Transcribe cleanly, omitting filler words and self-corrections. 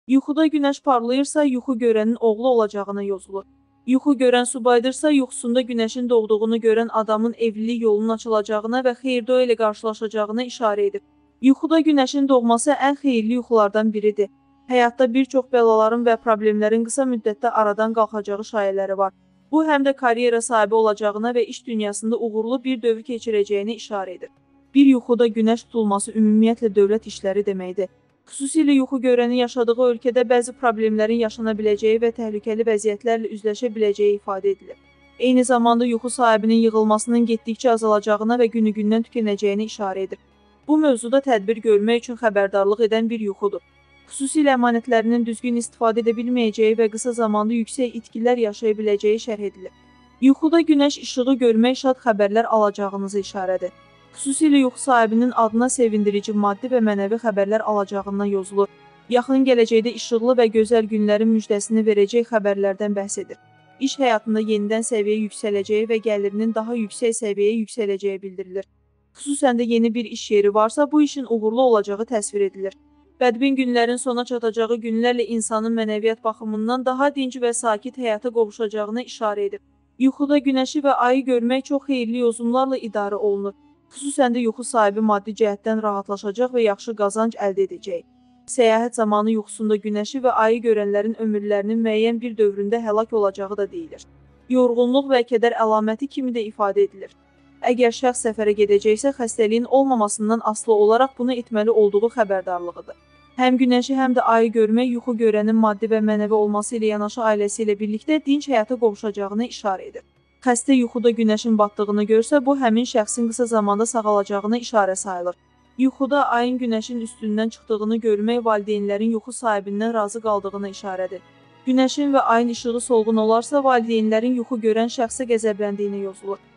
Yuxuda günəş parlayırsa, yuxu görənin oğlu olacağına yozulur. Yuxu görən subaydırsa, yuxusunda günəşin doğduğunu görən adamın evlilik yolunun açılacağına və xeyir-dua ilə qarşılaşacağına işarə edir. Yuxuda günəşin doğması ən xeyirli yuxulardan biridir. Həyatda bir çox bəlaların və problemlərin qısa müddətdə aradan qalxacağı şayələri var. Bu, həm də karyera sahibi olacağına və iş dünyasında uğurlu bir dövr keçirəcəyini işarə edir. Bir yuxuda günəş tutulması ümumiyyətlə dövlət işləri deməkdir. Xüsusilə yuxu görəni yaşadığı ölkədə bəzi problemlərin yaşana biləcəyi və təhlükəli vəziyyətlərlə üzləşə biləcəyi ifadə edilir. Eyni zamanda yuxu sahibinin yığılmasının getdikcə azalacağına və günü-gündən tükənəcəyini işarə edir. Bu mövzuda tədbir görmək üçün xəbərdarlıq edən bir yuxudur. Xüsusilə əmanətlərinin düzgün istifadə edə bilməyəcəyi və qısa zamanda yüksək itkilər yaşaya biləcəyi şərh edilir. Yuxuda günəş işığı görmək şad xəbərlər alacağınızı işarədir. Xüsusilə yuxu sahibinin adına sevindirici maddi və mənəvi xəbərlər alacağından yozulur. Yaxın gələcəkdə işıqlı və gözəl günlərin müjdəsini verəcək xəbərlərdən bəhs edir. İş həyatında yenidən səviyyə yüksələcəyi və gəlirinin daha yüksək səviyyəyə yüksələcəyi bildirilir. Xüsusən də yeni bir iş yeri varsa, bu işin uğurlu olacağı təsvir edilir. Bədbin günlərin sona çatacağı günlərlə insanın mənəviyyat baxımından daha dinc və sakit həyata qovuşacağına işarə edir. Yuxuda günəşi və ayı görmək çox xeyirli yozumlarla idarə olunur. Xüsusən də yuxu sahibi maddi cəhətdən rahatlaşacaq və yaxşı qazanc əldə edəcək. Səyahət zamanı yuxusunda günəşi və ayı görənlərin ömürlərinin müəyyən bir dövründə həlak olacağı da deyilir. Yorğunluq və kədər əlaməti kimi də ifadə edilir. Əgər şəxs səfərə gedəcəksə, xəstəliyin olmamasından asılı olaraq bunu etməli olduğu xəbərdarlığıdır. Həm günəşi, həm də ayı görmək yuxu görənin maddi və mənəvi olması ilə yanaşı ailəsi ilə birlikdə dinc həyata qovuşacağına işarə edir. Xəstə yuxuda günəşin batdığını görsə, bu həmin şəxsin qısa zamanda sağalacağına işarə sayılır. Yuxuda ayın günəşin üstündən çıxdığını görmək valideynlərin yuxu sahibindən razı qaldığına işarədir. Günəşin və ayın işığı solğun olarsa, valideynlərin yuxu görən şəxsə qəzəbləndiyini yozulur.